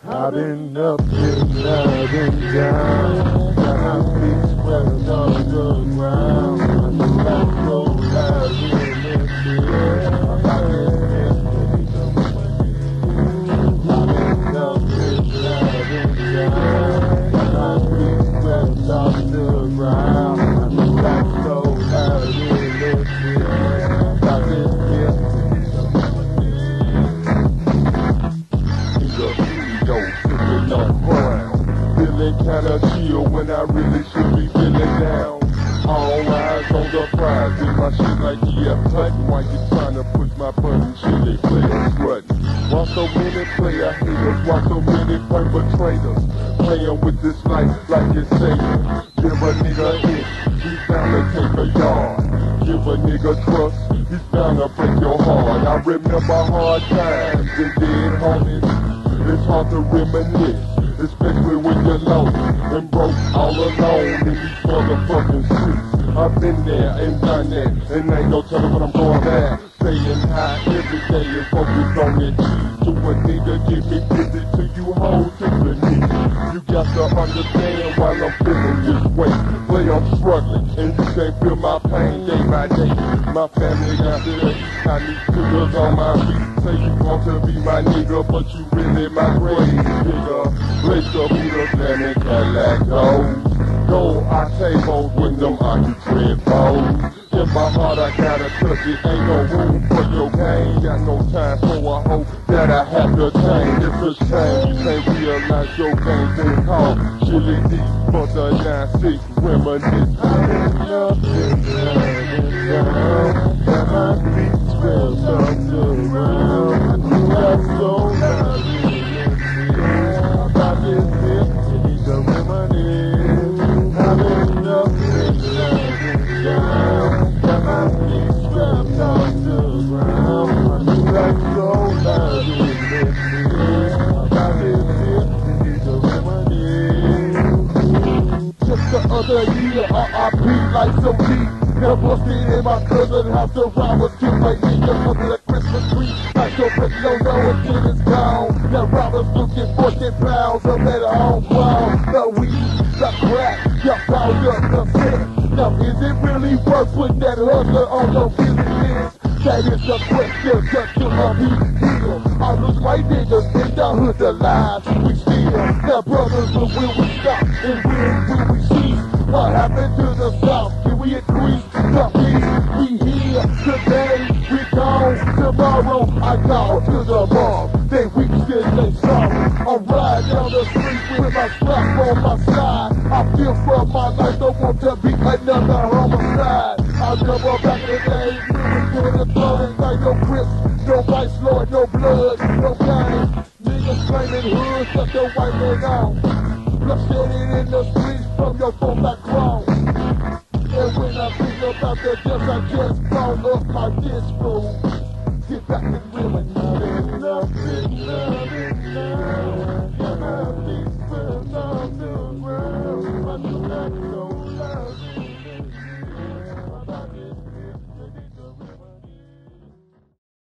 I've been up and I've been down, got my feet swept on the ground. I know that road lies in Memphis. I've been up and I've been down, got my feet swept off the ground. I know that road lies in Memphis. I've been feeling kinda chill when I really should be feeling down. All eyes on the prize, in my shit like Puttin. Why you tryna push my button? Shit, they playing strutting. Why so many player haters? Why so many perpetrators? Playing with this life like it's safe. Give a nigga an inch, he's bound to take a yard. Give a nigga trust, he's bound to break your heart. I remember hard times and dead homies. It's hard to reminisce, especially when you're lonely and broke all alone in these motherfucking streets. I've been there and done that, and ain't no telling when I'm going back. Staying high every day and focus on that cheese. To a nigga get me busy till you hold to the knee. You got to understand while I'm feeling this way. Play I'm struggling and you can't feel my pain day by day. My family got to the east, I need sugars on my feet. Say you want to be my nigga, but you really my grave nigga. Place the Buddha slamming Cadillac doors. Gold octavos with them occupied bows. In my heart I gotta touch it, ain't no room for your game. Got no time for a hoe that I have to tame. It's a shame you can't realize your game's been called Chili deep for the 9-6 reminisce. I've been up and down, got my feet spread up the ground. I knew that so loud in this need to reminisce. I've been up and down, got my feet swept off the ground. I knew that so loud in this need to reminisce. Just the other year, RIP like some heat. Now busted in my cousin house, the robbers took my nigga under the Christmas tree. Like your bitch don't know until it's gone. Now robbers looking 14 pounds of that homegrown. The weed, the crack, your powder, the set. Now is it really worth putting that hustler on your killing list? That is the question, just to my beat here. All those white niggas in the hood alive, we steal. Now brothers, but will we stop and will we cease? What happened to the South? Can we increase the peace? We here today, we gone tomorrow. I call to the mob, they weak still they strong. I ride down the street with my strap on my side. I feel for my life, don't want to be another homicide. I remember back in the day, we was doing the thing like no Crips, no Vice Lord, no blood, no gang. Niggas claiming hoods, shut the white man out. Bloodshed in the streets from your phone background. And when I think about the deaths I just found up my disc room, get back and reminisce.